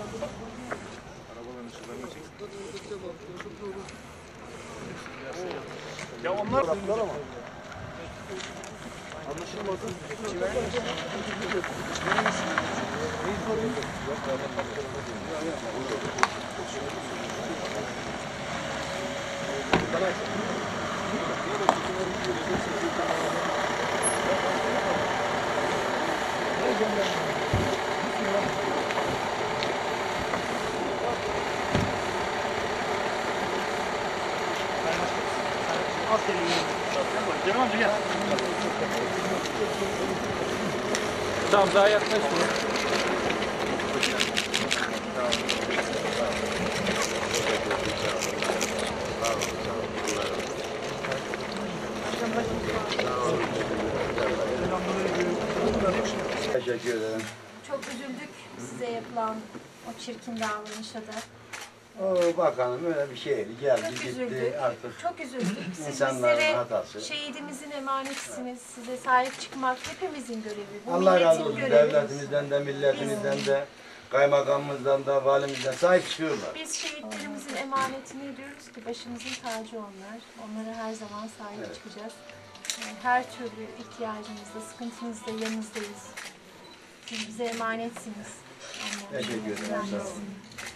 Arabaların ışıklarını çek. Ya onlar ama. Anlaşılmadı. Cem amca gel. Tamam daha yaklaşma. Teşekkür ederim. Çok üzüldük size yapılan o çirkin davranışa da. O bakanım öyle bir şeydi. Geldi Çok gitti üzüldük. artık. Çok üzüldük. Siz İnsanların bizlere hatası. şehidimizin emanetisiniz. Size sahip çıkmak hepimizin görevi. Bu Allah razı milletin olsun. görevi. Devletimizden de, milletimizden de, kaymakamımızdan da, valimizden sahip çıkıyorlar. Biz şehitlerimizin emanetini diyoruz ki başımızın tacı onlar. Onlara her zaman sahip çıkacağız. Her türlü ihtiyacınızda, sıkıntınızda yanınızdayız. Siz bize emanetsiniz. Teşekkür ederim. Sağ olun.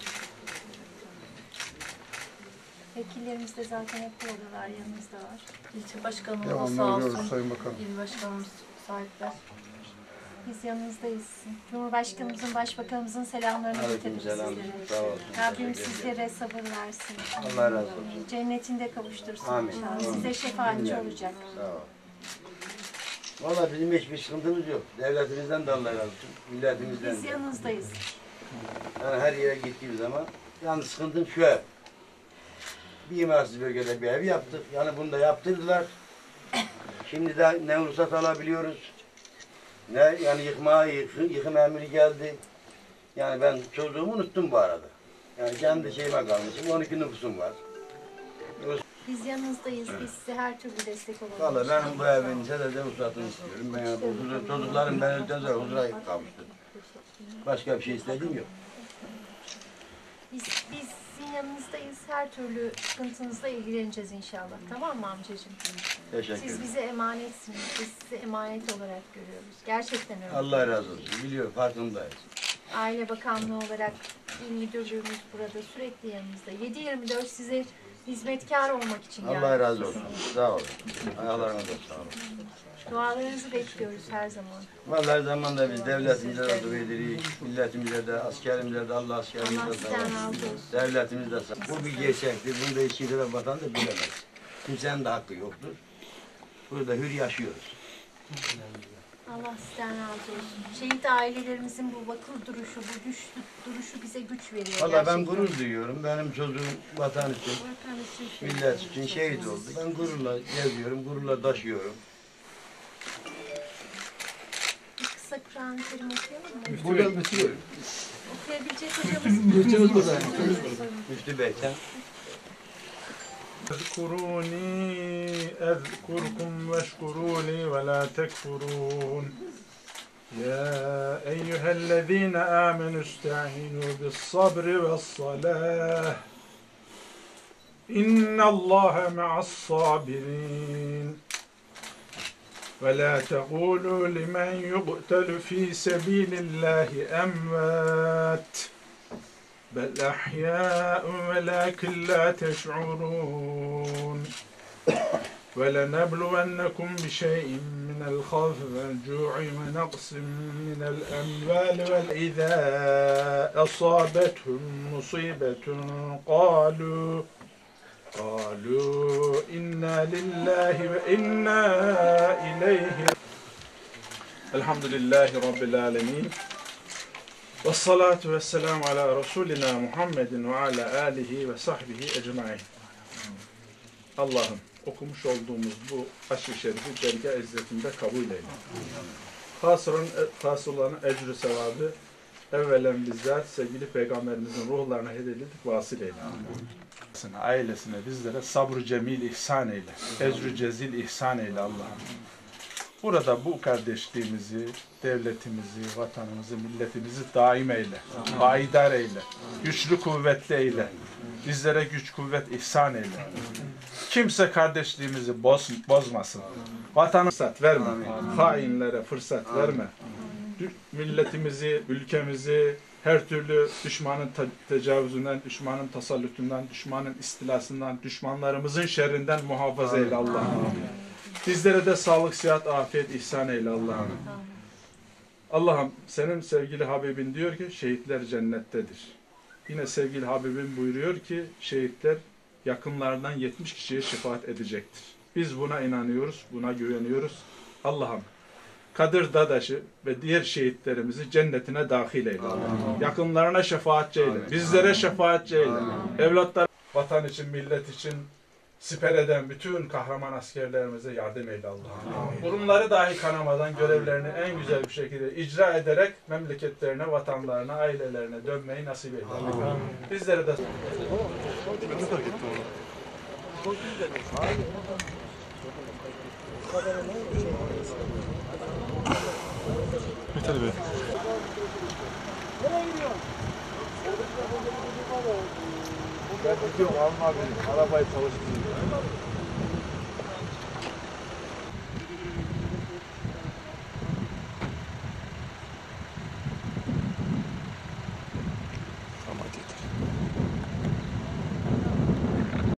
Vekillerimiz de zaten hep buradalar, yanımızdalar. İlçe başkanımız sağ olsun. Sayın Bakanım. İl başkanımız sahipler. Biz yanınızdayız. Cumhurbaşkanımızın, başbakanımızın selamlarını getiririz Aleykümselam. sizlere. Sağ olsun. Rabbim Teşekkür sizlere sabır versin. Allah razı olsun. Cennetinde kavuştursun Amin. inşallah. Size şefaatçi olacak. Sağ ol. Valla bizim hiçbir sıkıntımız yok. Devletimizden de Allah razı olsun. Milletimizden Biz de. yanınızdayız. Yani her yere gittiğimiz zaman yalnız sıkıntım şu ev. Bir imarsız bölgede bir ev yaptık. Yani bunu da yaptırdılar. Şimdi de ne ruhsat alabiliyoruz. Ne yani yıkım emri geldi. Yani ben çocuğumu unuttum bu arada. Yani kendi şeyime kalmışım. 12 nüfusum var. Biz yanınızdayız. Biz size her türlü destek olalım. Valla benim bu evin de ruhsatını istiyorum. Ben yani çocuklarım ben öldükten sonra huzura kavuştu. Başka bir şey istediğim yok. Biz sizin yanınızdayız. Her türlü sıkıntınızla ilgileneceğiz inşallah. Tamam mı amcacığım? Teşekkür Siz ederim. bize emanetsiniz. Biz sizi emanet olarak görüyoruz. Gerçekten öyle. Allah razı olsun. Biliyorum, farkındayız. Aile Bakanlığı olarak il müdürlüğümüz burada sürekli yanımızda. 7/24 size hizmetkar olmak için geldik. Allah razı olsun. Sağ olun. Ayaklarına da sağ olun. Dualarınızı bekliyoruz her zaman. Vallahi zamanda biz devletimize de dua ederiz, milletimize de, askerimize de, Allah Allah askerimize de sağ sizden olsun. razı olsun. Devletimiz de sağ olsun. Bu bir gerçektir. Bunu da hiç kimse vatan da bilemez. Kimsenin de hakkı yoktur. Burada hür yaşıyoruz. Allah sizden razı olsun. Şehit ailelerimizin bu vakır duruşu, bu güçlü duruşu bize güç veriyor. Vallahi ben gerçekten. gurur duyuyorum. Benim çocuğum vatan için, Vatan için şehit millet olmuş. için şehit oldu. Ben gururla geziyorum, gururla taşıyorum. Bir kısa Kur'an-ı Kerim okuyalım mı? Buradan bitiriyor. Okuyabilecek hocamız mı? Geçeceğiz buradan. Müftü Bey sen. اذكروني أذكركم واشكروا لي ولا تكفرون يا أيها الذين آمنوا استعينوا بالصبر والصلاة إن الله مع الصابرين ولا تقولوا لمن يقتل في سبيل الله أموات بل أحياء ولكن لا تشعرون ولنبلونكم بشيء من الخوف والجوع ونقص من الأموال وإذا أصابتهم مصيبة قالوا إنا لله وإنا إليه الحمد لله رب العالمين Vessalatu vesselamu ala Resulina Muhammedin ve ala alihi ve sahbihi ecmain. Allah'ım okumuş olduğumuz bu aşk-ı şerifi dergâh izzetinde kabul eyle. Has olan ecrü sevabı evvelen bizzat sevgili Peygamberimizin ruhlarına hediyelik vasıl eyle. Ailesine bizlere sabr-ı cemil ihsan eyle. Ecrü cezil ihsan eyle Allah'ım. Burada bu kardeşliğimizi, devletimizi, vatanımızı, milletimizi daim eyle, payidar eyle, güçlü kuvvetli eyle, bizlere güç kuvvet ihsan eyle. Kimse kardeşliğimizi bozmasın. Vatana fırsat verme, hainlere fırsat verme. Milletimizi, ülkemizi her türlü düşmanın tecavüzünden, düşmanın tasallutundan, düşmanın istilasından, düşmanlarımızın şerrinden muhafaza eyle Allah'ım. Bizlere de sağlık, sıhhat, afiyet ihsan eyle Allah'ım. Allah'ım senin sevgili Habibin diyor ki şehitler cennettedir. Yine sevgili Habibin buyuruyor ki şehitler yakınlarından 70 kişiye şefaat edecektir. Biz buna inanıyoruz, buna güveniyoruz. Allah'ım Kadir Dadaş'ı ve diğer şehitlerimizi cennetine dahil eyle. Yakınlarına şefaatçi eyle. Bizlere şefaatçi eyle. Evlatlar, vatan için, millet için siper eden bütün kahraman askerlerimize yardım eyle Allah'ım. Burunları dahi kanamadan görevlerini en güzel bir şekilde icra ederek memleketlerine, vatanlarına, ailelerine dönmeyi nasip eyle. Bizlere de... Yeter be. Ben gidiyorum, alma beni. Arabayı çalıştırıyorum.